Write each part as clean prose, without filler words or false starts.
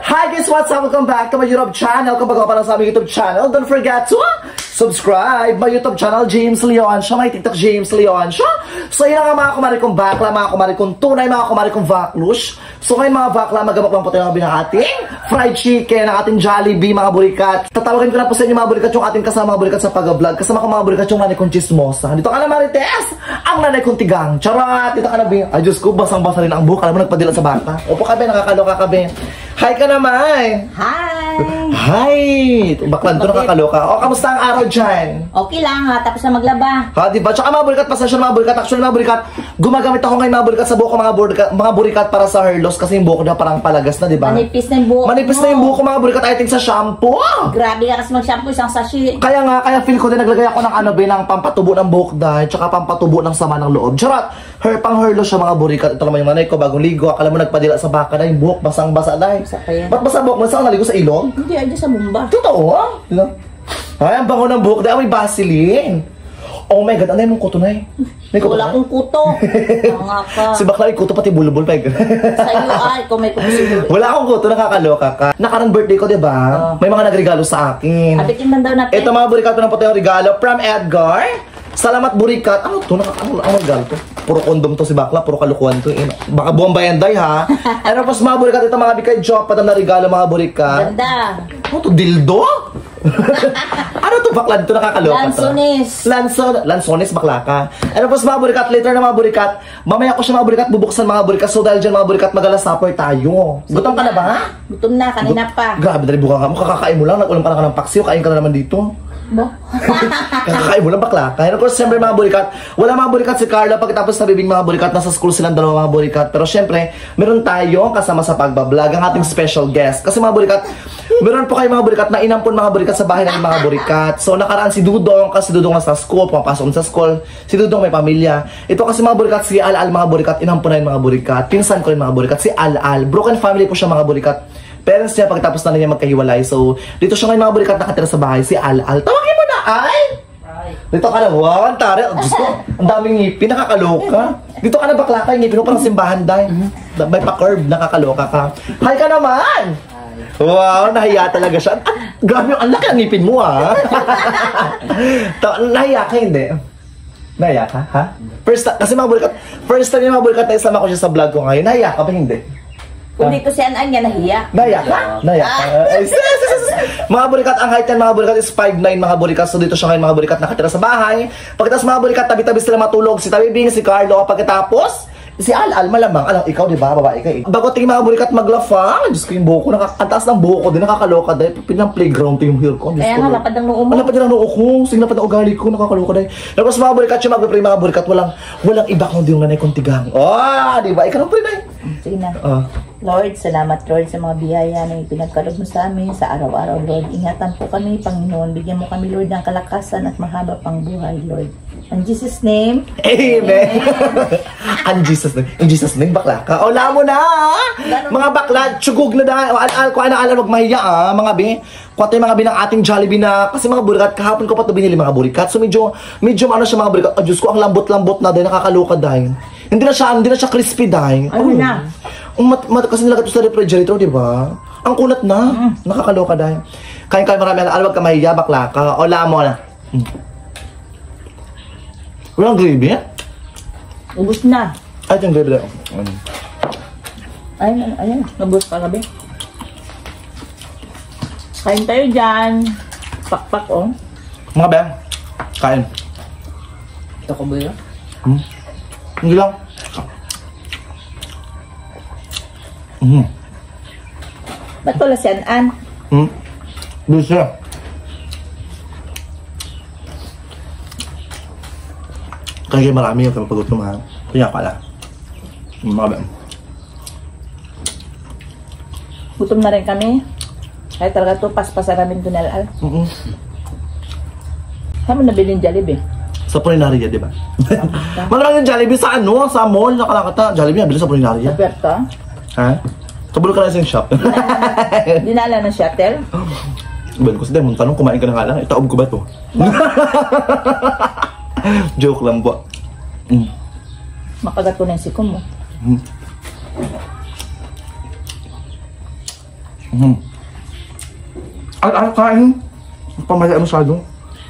Hi guys, what's up? Welcome back to my YouTube channel. Kung bago ka pa lang sa aming YouTube channel, don't forget to subscribe my YouTube channel, James Leon Show, my TikTok, James Leon Show. So yun nga mga kumari kong bakla, mga kumari kong tunay, mga kumari kong vaklush. So ngayon mga bakla, magabak lang po tayo ng ating fried chicken, ang ating Jollibee, mga burikat. Tatawagan ko na po sa inyo mga burikat yung ating kasama mga burikat sa pag-vlog. Kasama ko mga burikat yung nanay kong chismosa. Dito ka na Marites, ang nanay kong tigang. Charot, dito ka na Bing. Ay Diyos ko, basang-basa rin ang buhok. Alam mo, nagpadila sa bata. Opo ka Ben, nakakaloka ka Ben. Hi ka naman! Hi! Hi! Baklan to nakakaloka. O, kamusta ang araw dyan? Okay lang ha, tapos na maglaba. Ha, diba? Tsaka mga burikat, pasensya mga burikat. Actually mga burikat, gumagamit ako ngayon mga burikat sa buhok ko, mga burikat para sa hair loss kasi yung buhok na parang palagas na, diba? Manipis na yung buhok Manipis na yung buhok ko mga burikat, I think sa shampoo. Grabe ka kasi mag-shampoo, isang sachet. Kaya nga, kaya feel ko din naglagay ako ng ano, ng pampatubo ng buhok dahil, tsaka pampatubo ng sama ng loob. Charot! Pang hair loss siya mga burikat. Ito naman yung nanay ko, bagong ligo. Akala mo nagpadila sa baka na yung buhok, basang-basa dahil. Ba't basa buhok mo? Saan naligo sa ilong? Hindi, ay sa bumba. Totoo ah? Ay, ang bango ng buhok dahil may Vaseline. Oh my God, ano yung kuto na eh? Wala akong kuto. Nga ka. Si bakla yung kuto pati bulubol pa eh. Sa'yo ay, kung may kuto siguro. Wala akong kuto, nakakaloka ka. Nakarang birthday ko, diba? May mga nagregalo sa akin. Apitin man daw natin. Ito mga burikat na po tayong regalo from Edgar. Salamat burikat. Ano to? Ano ang regalo to? Puro kondom to si bakla, puro kalukuhan to. Baka buwang bayanday ha. Ano po mga burikat, ito mga bikay joke, patam na regalo mga burikat. Ganda. Ano to? Dildo? Ano to bakla? Dito nakakaloka to. Lansones bakla ka. Ano po mga burikat, later na mga burikat. Mamaya ko siya mga burikat, bubuksan mga burikat. So dahil dyan mga burikat, magalas supper tayo. Gutom ka na ba? Gutom na, kanina pa. Grabe, dali buka ka mo. Kakakain mo lang, nag-ulam pa na ka ng paksiw, kain ka na naman dito. Kakakain mo lang bakla. Kaya of course, siyempre mga burikat, wala mga burikat si Carla pagkatapos nabibing mga burikat, nasa school silang dalawa mga burikat. Pero siyempre, meron tayo kasama sa pagbablog, ang ating special guest. Kasi mga burikat, meron po kayo mga burikat na inampon mga burikat sa bahay ng mga burikat. So nakaraan si Dudong, kasi Dudong sa school, pumapasok sa school. Si Dudong may pamilya. Ito kasi mga burikat, si Al-Al mga burikat, inampon na yung mga burikat. Pinsan ko yung mga burikat, si Al-Al. Broken family po siya mga burikat. Parents niya pagkatapos na niya magkahiwalay. So, dito siya ngayon mga burikat nakatira sa bahay, si Al-Al. Tawagin mo na, Ay! Dito ka na, wow, ang tari. Diyos ko, ang daming ngipin, nakakaloka. Dito ka na bakla ka, yung ngipin mo parang simbahan dahil. May pa-curve, nakakaloka ka. Hi ka naman! Wow, nahiya talaga siya. Grabe, ang laki ang ngipin mo, ha? Nahiya ka, hindi? Nahiya ka, ha? Kasi mga burikat, first time yung mga burikat na isama ko siya sa vlog ko ngayon, nahiya ka ba hindi? Kung dito si An-An niya, nahiya. Naya ka? Naya ka? Mga burikat, ang height yan mga burikat is 5'9" mga burikat. So dito siya ngayon mga burikat nakatira sa bahay. Pagkatapos mga burikat, tabi-tabi sila matulog. Si Tabibing, si Carlo. Pagkatapos, si Al-Al malamang. Alam, ikaw diba? Babae ka eh. Bago tingin mga burikat maglafang. Diyos ko yung buhok ko. Ang taas ng buhok ko din. Nakakaloka dahil pinang playground to yung hair ko. Kaya nga, lapad ng noo mo. Lapad ng noo ko. Sige, lapad ng ugali ko. Nakakaloka dahil. Tapos mga burikat, yung mag-pray mga burikat, walang iba kundi yung nanay kong tigang. Oh, diba? Ikaw nang pray na. Sige na. Lord, salamat Lord sa mga biyaya na ipinagkaloob mo sa amin sa araw-araw, Lord. Ingatan po kami, Panginoon. Bigyan mo kami, Lord, ng kalakasan at mahaba pang buhay, Lord. In Jesus' name, Amen. In Jesus' name, bakla ka. O, mo na. Mga bakla, tsugog na dahil. Kung ano-alam, wag mahiya mga bi. Kuha tayo mga bi ng ating Jollibee na, kasi mga burikat, kahapon ko pa ito binili mga burikat. So medyo ano siya mga burikat. Oh, Diyos ko, ang lambot-lambot na dahil nakakaluka dahil. Hindi na siya crispy dahil. Ano na? Kasi nilagay ito sa refrigerator, di ba? Ang kunat na. Nakakaloka dahil. Kain marami. Alam, wag ka mahiya, bakla ka. O, mo na. Walang gravy eh? Ubus na. Ay, yung gravy. Ayun. Nabus ka gabi. Kain tayo dyan. Pakpak, oh. Mga ba? Kain. Ito ko ba yun? Hindi lang. Ba't wala si An-An? Bisa. Kaya marami yung kapagutom ha. Kaya pala. Mga ba? Gutom na rin kami. Kaya talaga ito, paspasan namin ito nalal. Saan mo nabili yung Jollibee? Sa Pulinaria, di ba? Malamang yung Jollibee sa ano? Sa mall, nakalakata. Jollibee nabili sa Pulinaria. Sa Perto? Ha? Kabulok ka na sa shop. Dinala ng shuttle? Bal ko sa tanong, kumain ka na nga lang. Itaob ko ba ito? Joke lang po. Makagat ko na yung sikom mo. Ang kain. Pamasaya masyado.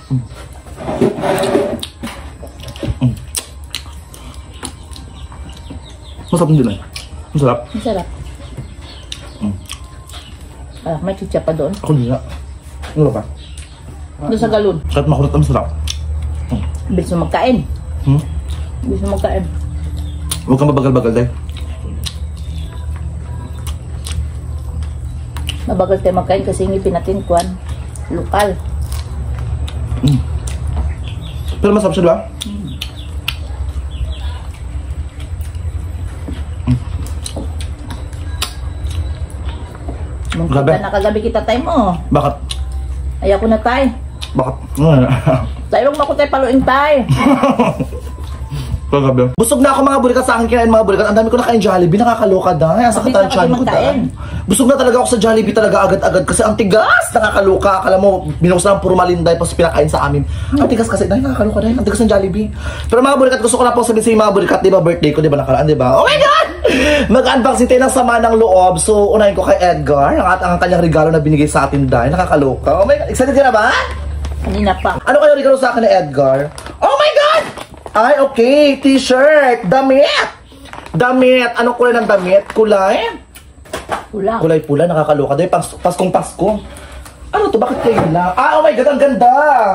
Masarap din eh. Masarap. Masarap. May chicha pa doon. Ako din nga. Ano ba? Doon sa galon. Kahit makulot ang masarap. Bilis mo magkain. Bilis mo magkain. Huwag kang mabagal-bagal dahil. Mabagal tayo magkain kasi ngipin natin kuwan. Lokal. Pero masarap siya, diba? Nung Grabe. kita na kagabi kita tayo mo. Bakit? Ayaw ko na tayo. Bakit? Tayo mo ko tayo paluin tayo. Kagabi. Busog na ako mga burikat sa akin kinain mga burikat. Ang dami ko nakain Jollibee. Nakakaloka dahil. Sa Mabilis na katansyan kasi ko magkain. Busog na talaga ako sa Jollibee talaga agad-agad kasi ang tigas. Nakakaloka. Akala mo, binuksan ng puro malinday tapos pinakain sa amin. Ang tigas kasi dahil nakakaloka dahil. Ang tigas ng Jollibee. Pero mga burikat, gusto ko na po sabihin sa mga burikat, di ba birthday ko, di ba nakaraan, di ba? Oh my God! Mag-unboxing tayo ng sama ng loob. So, unahin ko kay Edgar. Ang kanyang regalo na binigay sa atin dahil. Nakakaloka. Oh my God. Excited ka na ba? Kanina pa. Ano kayo regalo sa akin ni Edgar? Oh my God! Ay, okay. T-shirt. Damit. Damit. Anong kulay ng damit? Kulay? Pula. Kulay pula. Nakakaloka. Dahil Paskong Pasko. Ano to? Bakit kayo lang? Ah, oh my God. Ang ganda.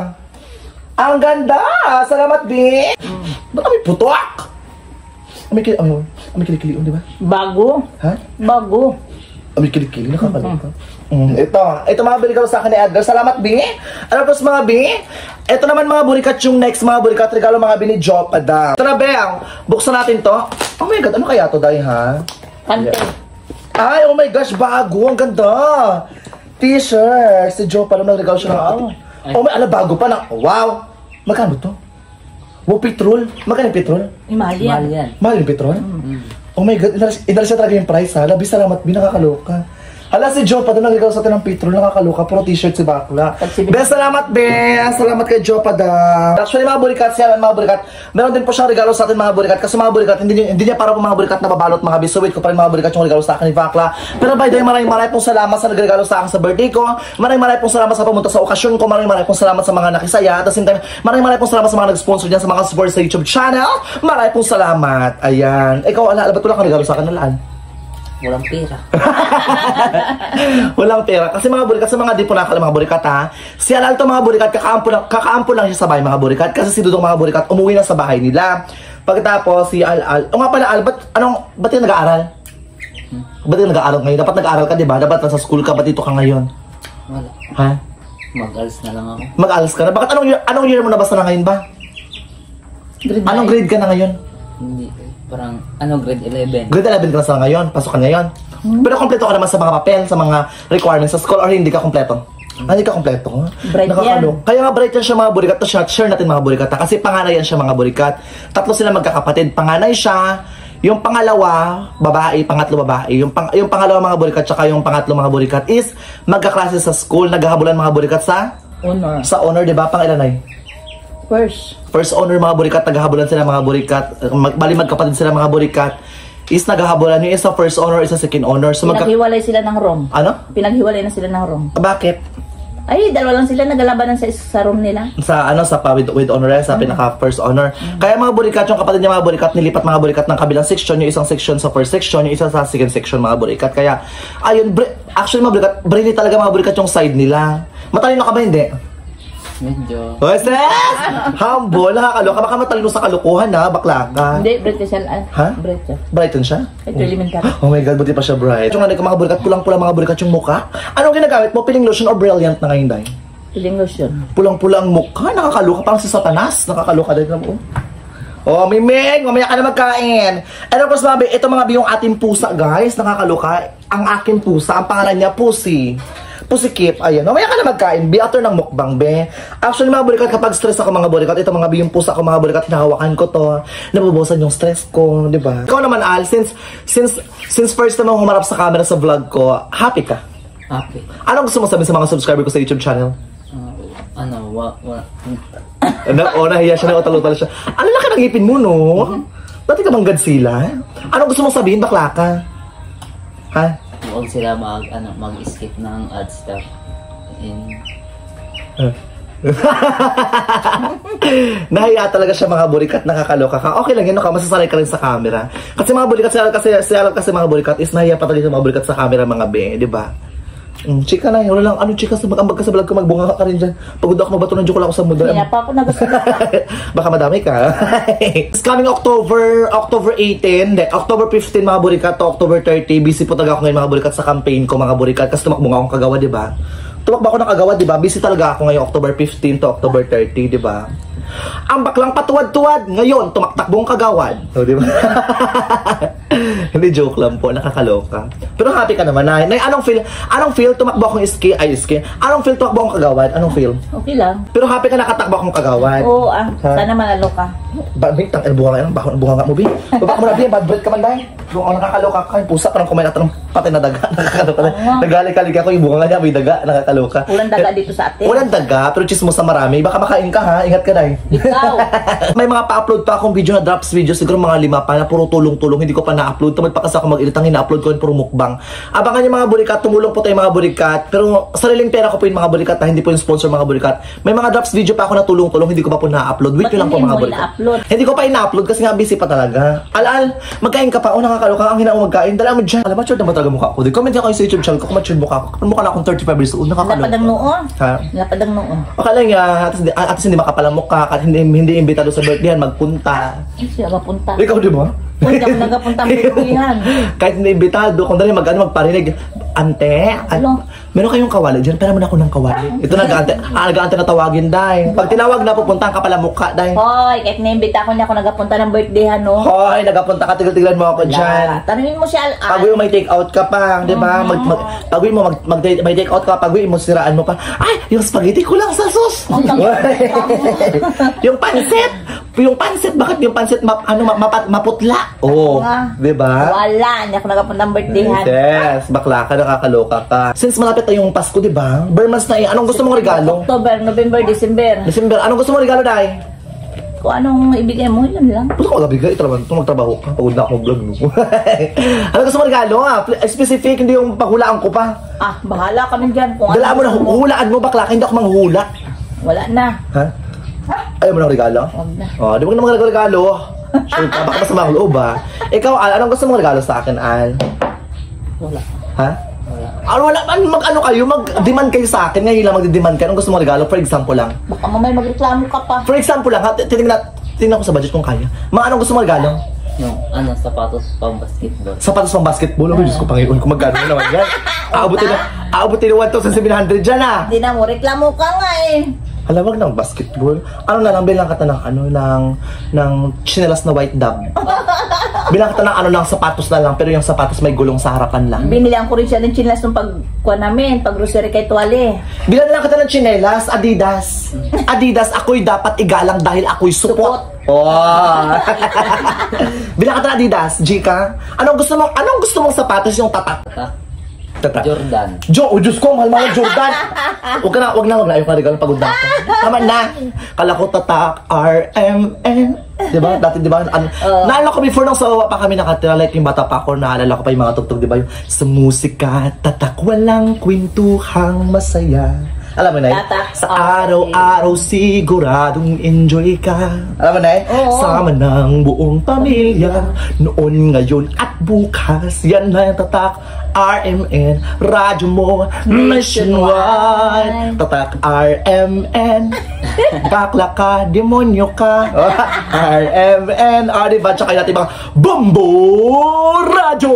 Ang ganda. Salamat, B. Ba't kami putok? May kilikili, di ba? Bago. Ha? Bago. May kilikili. Nakakaloka. Ito mga burikat sa akin ni Edgar. Salamat, B. Ano po mga B? Ito naman mga burikat yung next mga burikat. Regalo mga B ni Jopada. Ito na, Beng. Buksan natin to. Oh my God, ano kaya to, Day, ha? Kante. Ay, oh my gosh, bago. Ang ganda. T-shirt. Si Jopada nagregalo siya ng ate. Oh my, bago pa na. Wow. Magkano to? Wow, petrol. Magkano yung petrol? Mahal yan. Mahal yung petrol? Oh my God, inalis siya talaga yung price, ha? Labi, salamat, B. Nakakaloka. Hala, si Joe pa doon nagregalo sa atin ng petrol, nakakaloka, puro t-shirt si Bakla. Best, salamat, Be! Salamat kay Joe pa da. Actually, mga burikat, siya mga burikat, meron din po siyang regalo sa atin mga burikat, kasi mga burikat, hindi niya para po mga burikat na babalot mga bis. So wait ko pa rin mga burikat yung regalo sa akin ni Bakla. Pero by the way, maraming pong salamat sa nagregalo sa akin sa birthday ko. Maraming pong salamat sa pumunta sa okasyon ko. Maraming pong salamat sa mga nakisaya. At the same time, maraming pong salamat sa mga nag-sponsor dyan, sa mga support sa YouTube channel. Maraming pong salamat. Ayan. Ikaw, ala, ba't wala kang regalo sa akin, alaan? Walang pera. Walang pera. Kasi mga burikat, sa mga di po nakakala mga burikat, ha? Si Alal to mga burikat, kakaampo lang siya sa bahay mga burikat. Kasi si Dudong mga burikat, umuwi na sa bahay nila. Pagkatapos si Alal, o nga pala Al, ba't yung nag-aaral? Ba't yung nag-aaral ngayon? Dapat nag-aaral ka, di ba? Dapat nasa school ka, ba't dito ka ngayon? Wala. Ha? Mag-alis na lang ako. Mag-alas ka na? Bakit anong year mo na basta na ngayon ba? Anong grade ka na ngayon? Hindi. Parang, grade 11. Grade 11 ka na sa ngayon, pasok ka ngayon. Pero kompleto ka naman sa mga papel, sa mga requirements sa school, or hindi ka kompleto? Hindi ka kompleto. Bright yan. Kaya nga bright yan siya mga burikat. Share natin mga burikat. Kasi panganay yan siya mga burikat. Tatlo sila magkakapatid. Panganay siya, yung pangalawa, babae, pangatlo babae. Yung pangalawa mga burikat, tsaka yung pangatlo mga burikat is magkaklase sa school, naghahabulan mga burikat sa Honor. Sa honor, di ba? Pangilanay? First honor mga burikat, naghahabulan sila mga burikat. Bali magkapatid sila mga burikat. Is naghahabulan yung isa first honor, isa second honor. So Pinaghiwalay sila ng room. Ano? Pinaghiwalay na sila ng room. Bakit? Ay, dalawa lang sila naglalabanan sa room nila. Sa with honor, sa pinaka first honor. Kaya mga burikat, yung kapatid niya mga burikat, nilipat mga burikat ng kabilang section, yung isang section sa first section, yung isa sa second section mga burikat. Kaya ayun, actually mga burikat, brainy talaga mga burikat yung side nila. Matalino ka ba hindi? Medyo. What's that? Humble, nakakaloka. Baka matalino sa kalukuhan ha, bakla ka. Hindi, bright siya. Ha? Bright siya. Brighton siya? Ito elementary. Oh my God, buti pa siya bright. Yung mga burikat, pulang-pula mga burikat yung mukha. Anong ginagamit mo? Peeling lotion o brilliant na ngayon, Day? Piling lotion. Pulang-pula ang mukha, nakakaloka. Parang si Satanas, nakakaloka din naman. Oh, Mimig, mamaya ka na magkain. And of course, ito mga biyong ating pusa, guys. Nakakaloka. Ang aking pusa, ang pangalan niya, Pussy. Pusikip, ayan. Mamaya ka na magkain. Be after ng mukbang, be. Actually, mga burikat, kapag stress ako, mga burikat, ito mga biyong pusa ko, mga burikat, hinahawakan ko to. Nabubusan yung stress ko, di ba? Ikaw naman, Al, since first time ako humarap sa camera sa vlog ko, happy ka? Happy. Anong gusto mo sabihin sa mga subscriber ko sa YouTube channel? Nahiya siya, nautal-utal siya. Ano laki ng ngipin mo, no? Dati ka bang Godzilla? Anong gusto mong sabihin, bakla ka? Ha? huwag sila mag-skip ng ad stuff. Nahiya talaga siya mga burikat, nakakaloka ka. Okay lang yun, masasanay ka rin sa camera. Kasi mga burikat, kasi mga burikat is nahiya pa talaga mga burikat sa camera mga be, di ba? Chika na, wala lang, chika, mag-ambag ka sa vlog ko, magbunga ka rin dyan. Pagod ako mabato ng joke lang ako sa muda. Hindi na pa ako nagsasabi. Baka madami ka. It's coming October 18, October 15 mga burikat to October 30. Busy po talaga ako ngayon mga burikat sa campaign ko mga burikat. Kasi tumakbo nga akong kagawa, di ba? Tumakbo ako ng kagawa, di ba? Busy talaga ako ngayon October 15 to October 30, di ba? Ang baklang patuwad-tuwad ngayon, tumaktakbong kagawad. O, di ba? Hindi, joke lang po, nakakaloka. Pero happy ka naman, Nay. Nay, anong feel tumakbo akong ski? Anong feel tumakbo akong kagawad? Anong feel? Okay lang. Pero happy ka nakatakbo akong kagawad. Oo, sana manalo ka. Bintang, bunga nga, bunga nga mo, Bi. Baba ka mo na, Bi, bad breath ka man, Day. Yung nakakaloka ka, yung pusa, parang kumain natin ng patay na daga. Nakakaloka na. Nagalik-alik ako, yung bunga nga niya, may daga, nakakaloka. Walang daga dito sa atin. Walang daga, pero chismo sa marami. Baka makain ka, ha? Ingat ka, Day. Ikaw. May mga pa-upload pa akong video na drops video, siguro mga 5 pa na puro tulong-tulong, hindi ko pa na-upload. Tamad pa kasi ako mag-edit, ang ina-upload ko yun puro mukbang. Abangan yung mga burikat, tumulong po tayo mga burikat. Pero sariling pera ko po yung mga burikat, hindi po yung sponsor mga burikat. May mga drops video pa ako na tulong-tulong, hindi ko pa po na-upload. Wait lang po mga burikat. Hindi ko pa ina-upload kasi nga busy pa talaga. Al, magkain ka pa, nakakaloka, ang hinaong magkain. Dala mo dyan. Alam, matured na ba talaga mukha ko? Comment ako sa YouTube channel ko kung matured mukha ko. Mukha na akong 35 years old, nakakaloka. Lapad ang noon. Ha? Lapad ang noon. Okay lang yan, atis hindi makapalamok ka, at hindi imbitado sa birthday magpunta. Siya mapunta. Ikaw di ba? Hindi ako nagapunta ang birthday-han. Kahit hindi imbitado, kung dali magparinig, ante, meron kayong kawali dyan, pera mo na ako ng kawali. Ito nag-ante na tawagin, Day. Pag tinawag na, pupunta ka pala mukha, Day. Hoy, kahit na-imbita ko niya ako nagapunta ng birthday-han, no? Hoy, nagapunta ka, tigil-tigilan mo ako dyan. Tanungin mo siya, Pag-uwi mo, may take out ka pa, di ba? Pag-uwi mo, may take out ka, pag-uwi mo, siraan mo pa. Ay, yung spaghetti ko lang sa sus. Yung pansit, bakit yung pansit maputla? Oo, di ba? Wala, hindi ako nagapunta ng birthday-han. Yes, bakla ka, nakakaloka ka. Since malapit na yung Pasko, di ba? Bermas na anong gusto mong regalo? October, November, December. Anong gusto mong regalo, Day? Kung anong ibigay mo, yun lang. Puto ko nabigay, ito magtrabaho ka. Pagod na ako mag-vlog mo. Anong gusto mong regalo, ha? Specific, hindi yung paghulaan ko pa. Bahala kami dyan. Dala mo na, hulaan mo, bakla ka, hindi ako manghuhula. Wala na. Ha? Ayaw mo ng regalo? Huwag na. Di mo naman regalo. Sure ka, baka masama ang loob, ha? Ikaw, Al, anong gusto mong regalo sa akin, Al? Wala. Ha? Wala man, mag-demand kayo sa akin. Ngayon lang mag-demand kayo. Anong gusto mong regalo? For example lang. Baka mamay magreklamo ka pa. For example lang, ha? Tingnan ko sa budget kung kaya. Anong gusto mong regalo? Yung sapatos pang basketball. Sapatos pang basketball? Diyos ko, Panginoon, kung magkano naman yan. Aabutin na 1,700 dyan, ha? Hindi na mo, reklamo ka nga eh. Halawag ng basketball. Ano na lang, bilang kita ng chinelas na white dab. Bilang kita ng sapatos na lang, pero yung sapatos may gulong sa harapan lang. Binilihan ko rin siya ng chinelas nung pagkuha namin, pag-grocery kay Tuwale. Bilang lang kita ng chinelas, Adidas. Adidas, ako'y dapat igalang dahil ako'y supot. Oh. Bilang kita ng Adidas, Jika. Anong gusto mong sapatos yung tatak? Tata. Jordan. Diyos ko, mahal-mahal Jordan. Huwag na. Ayaw ka regalo, pagod na ako. Tama na. Kala ko tatak, RMN. Diba? Dati, diba? Naalala ko before nang sawa pa kami nakatira, like yung bata pa ako, naalala ko pa yung mga tugtog, diba? Yung sa musika, tatak, walang kwentuhang masaya. Alam mo na yun? Sa araw-araw siguradong enjoy ka. Alam mo na yun? Sama ng buong pamilya. Noon, ngayon at bukas. Yan na yung tatak. RMN, radyo mo nationwide. Tatak RMN. Bakla ka, demonyo ka. RMN. Diba? Tsaka natin mga Bombo Radyo.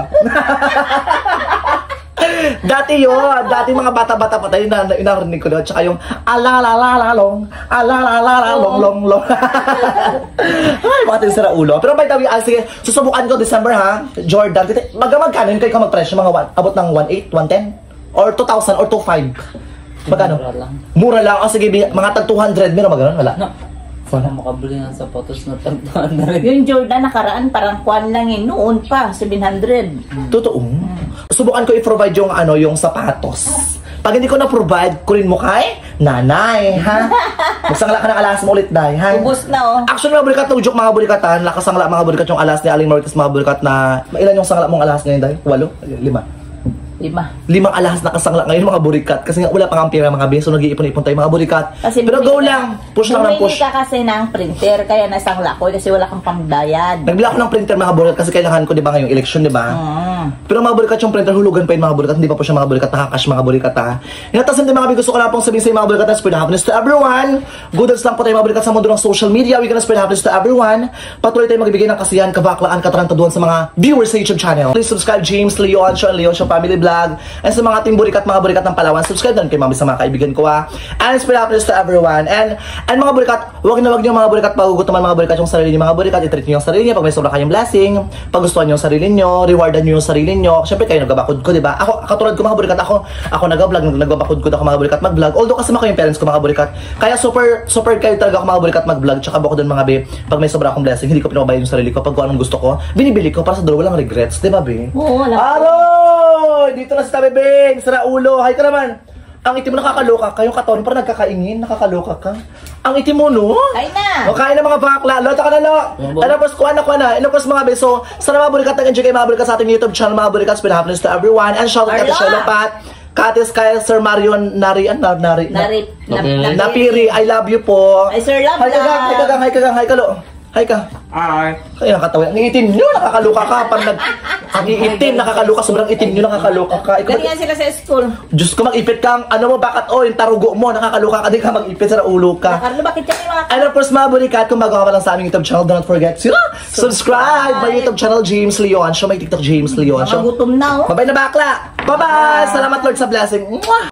Dati mga bata-bata pa tayo inarinig ko doon. Tsaka yung alalalalong, long. Ay, mga tinsira ulo. Pero by the way, sige, susubukan ko December, ha? Jordan, magkano yun kayo magpresyo? Mga abot ng 1.8, 110? Or 2,000 or 2,500? Magkano? Mura lang. O sige, mga tag 200. Meron magano'n? Wala. No. Wala makabili ng sapatos na tagtaan. Yung Jordan nakaraan, parang kwan lang yun. Noon pa, 700. Totoo. Subukan ko i-provide yung sapatos. Pag hindi ko na-provide, kunin mo kay nanay, ha? Magsangla ka ng alas mo ulit, Day, ha? Ubus na, oh. Actually, mga bulikat, joke mga bulikatan, nakasangla mga bulikat yung alas ni Aling Marites, mga bulikat na, ilan yung sangla mong alas ngayon, Day? 8? 5? 5. Alahas na kasangla ngayon mga burikat. Kasi nga wala pang ang pera mga be. So nag-iipon-ipon tayo mga burikat. Kasi pero go lang. Push lang ng push. Bumili ka kasi ng printer, kaya nasangla ko kasi wala kang pambayad. Nagbili ako ng printer mga burikat kasi kailangan ko, di ba, ngayong election, di ba? Pero mga burikat, yung printer, hulugan pa yun mga burikat. Hindi pa po siya mga burikat, nakakash mga burikat ha. Inatasin din mga gusto ko lang pong sabihin sa mga burikat na spread happiness to everyone. Good lang po tayo mga burikat sa mundo ng social media. We can spread happiness to everyone. Patuloy tayo magbibigay ng kasiyahan, kabaklaan, katarantaduhan sa mga viewers sa YouTube channel. Please subscribe James Leon Show and Leon Show Family Vlog. And sa mga ating burikat, mga burikat ng Palawan, subscribe din kay mami sa mga kaibigan ko ha. And spread happiness to everyone. And mga burikat, wag niyo mga burikat pagugutuman mga burikat yung sarili niyo mga burikat. I-treat niyo yung sarili niyo pag may sobra kayong blessing. Pag gustuhan niyo yung sarili niyo, rewardan niyo yung sarili niyo. Syempre kayo nagbabakod ko, di ba? Ako katulad ko mga burikat, ako nag-vlog, nagbabakod ko ako mga burikat mag-vlog. Although kasama ko yung parents ko mga burikat. Kaya super kayo talaga ako mga burikat mag-vlog. Tsaka bako din mga be, pag may sobra akong blessing, hindi ko pinababayad yung sarili ko. Pag anong gusto ko, binibili ko para sa dalawa walang regrets, di ba be? Oo, wala. Aroy! Dito na si Tabi Bing! Sara ulo! Hay ka naman! Ang itim mo nakakaloka ka, yung katawan parang nagkakaingin, nakakaloka ka. Ang itim mo, no? Kain na! O, kain na mga bakla. Lota ka na, lo. Ano pos, kuha na. Ano pos mga beso. Sana mga burikat, nag-enjoy kayo mga burikat sa ating YouTube channel, mga burikat. Spin happiness to everyone. And shout out to Shelo Pat, Katis, kaya Sir Marion, Napiri. I love you po. Ay, Sir Love. Hi ka, lo. Hi ka. Hi. Kaya nakatawa. Ang itim nyo, nakakaluka ka. Ang itim, nakakaluka. Sobrang itim nyo, nakakaluka ka. Ganyan sila sa school. Diyos ko, mag-ipit kang, ano mo, bakit, yung tarugo mo, nakakaluka ka, di ka mag-ipit sa ulo ka. Carlo, bakit yan yung mga... And of course, mga burikat, kung bago ka pa lang sa aming YouTube channel, do not forget to subscribe my YouTube channel, James Leon Show, my TikTok, James Leon Show. Gutom na, oh. Bye-bye na bakla. Bye-bye. Salamat Lord sa blessing. Mwah!